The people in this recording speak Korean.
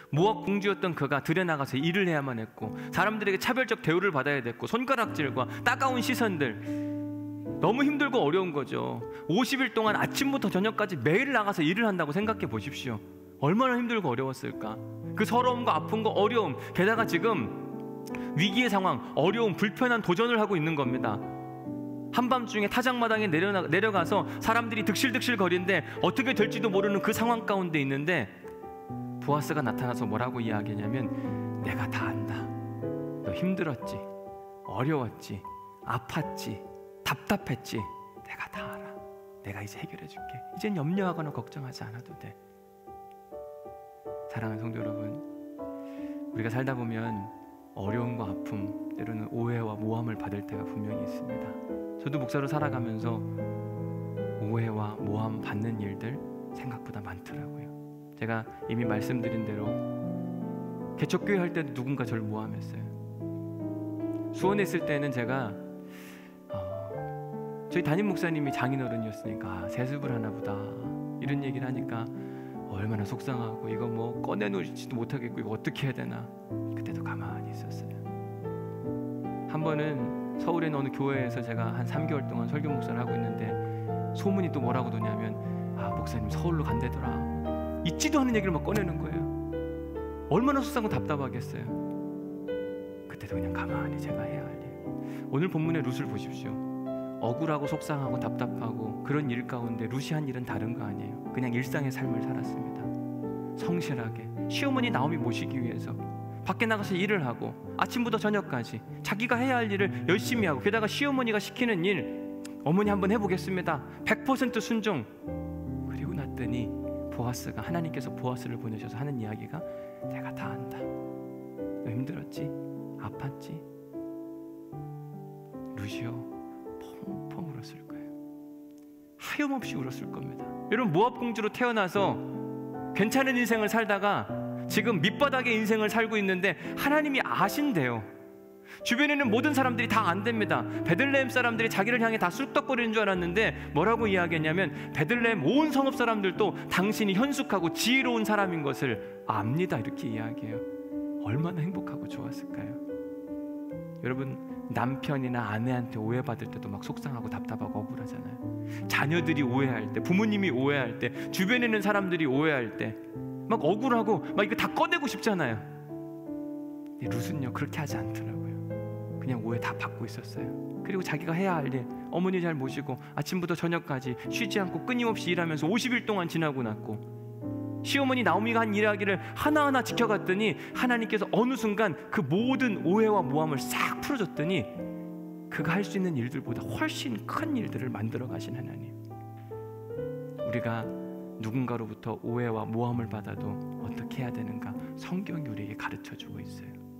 모압 공주였던 그가 들에 나가서 일을 해야만 했고, 사람들에게 차별적 대우를 받아야 됐고, 손가락질과 따가운 시선들, 너무 힘들고 어려운 거죠. 50일 동안 아침부터 저녁까지 매일 나가서 일을 한다고 생각해 보십시오. 얼마나 힘들고 어려웠을까. 그 서러움과 아픔과 어려움, 게다가 지금 위기의 상황, 어려움, 불편한 도전을 하고 있는 겁니다. 한밤중에 타작마당에 내려가서 사람들이 득실득실 거리는데 어떻게 될지도 모르는 그 상황 가운데 있는데, 보아스가 나타나서 뭐라고 이야기하냐면, 내가 다 안다. 너 힘들었지, 어려웠지, 아팠지, 답답했지, 내가 다 알아. 내가 이제 해결해 줄게. 이젠 염려하거나 걱정하지 않아도 돼. 사랑하는 성도 여러분, 우리가 살다 보면 어려움과 아픔, 때로는 오해와 모함을 받을 때가 분명히 있습니다. 저도 목사로 살아가면서 오해와 모함 받는 일들 생각보다 많더라고요. 제가 이미 말씀드린 대로 개척교회 할 때도 누군가 저를 모함했어요. 수원에 있을 때는 제가 저희 담임 목사님이 장인어른이었으니까 세습을 하나 보다 이런 얘기를 하니까 얼마나 속상하고, 이거 뭐 꺼내놓지도 못하겠고 이거 어떻게 해야 되나. 그때도 가만히 있었어요. 한 번은 서울에 있는 어느 교회에서 제가 한 3개월 동안 설교 목사를 하고 있는데, 소문이 또 뭐라고 도냐면, 아, 목사님 서울로 간대더라. 있지도 않은 얘기를 막 꺼내는 거예요. 얼마나 속상하고 답답하겠어요. 그때도 그냥 가만히 제가 해야 할 일. 오늘 본문의 룻을 보십시오. 억울하고 속상하고 답답하고 그런 일 가운데 룻이 한 일은 다른 거 아니에요. 그냥 일상의 삶을 살았습니다. 성실하게 시어머니 나오미 모시기 위해서 밖에 나가서 일을 하고, 아침부터 저녁까지 자기가 해야 할 일을 열심히 하고, 게다가 시어머니가 시키는 일, 어머니 한번 해보겠습니다, 100% 순종. 그리고 났더니 보아스가, 하나님께서 보아스를 보내셔서 하는 이야기가, 내가 다 안다. 너 힘들었지? 아팠지? 루시오 펑펑 울었을 거예요. 하염없이 울었을 겁니다. 여러분, 모압 공주로 태어나서 괜찮은 인생을 살다가 지금 밑바닥의 인생을 살고 있는데 하나님이 아신대요. 주변에는 모든 사람들이 다 안 됩니다. 베들레헴 사람들이 자기를 향해 다 쑥덕거리는 줄 알았는데 뭐라고 이야기했냐면, 베들레헴 온 성읍 사람들도 당신이 현숙하고 지혜로운 사람인 것을 압니다, 이렇게 이야기해요. 얼마나 행복하고 좋았을까요? 여러분, 남편이나 아내한테 오해받을 때도 막 속상하고 답답하고 억울하잖아요. 자녀들이 오해할 때, 부모님이 오해할 때, 주변에 있는 사람들이 오해할 때 막 억울하고 막 이거 다 꺼내고 싶잖아요. 근데 룻은요, 그렇게 하지 않더라고요. 그냥 오해 다 받고 있었어요. 그리고 자기가 해야 할 일, 어머니 잘 모시고 아침부터 저녁까지 쉬지 않고 끊임없이 일하면서 50일 동안 지나고 났고, 시어머니 나오미가 한 이야기를 하나하나 지켜갔더니 하나님께서 어느 순간 그 모든 오해와 모함을 싹 풀어줬더니 그가 할 수 있는 일들보다 훨씬 큰 일들을 만들어 가신 하나님. 우리가 누군가로부터 오해와 모함을 받아도 어떻게 해야 되는가, 성경이 우리에게 가르쳐주고 있어요.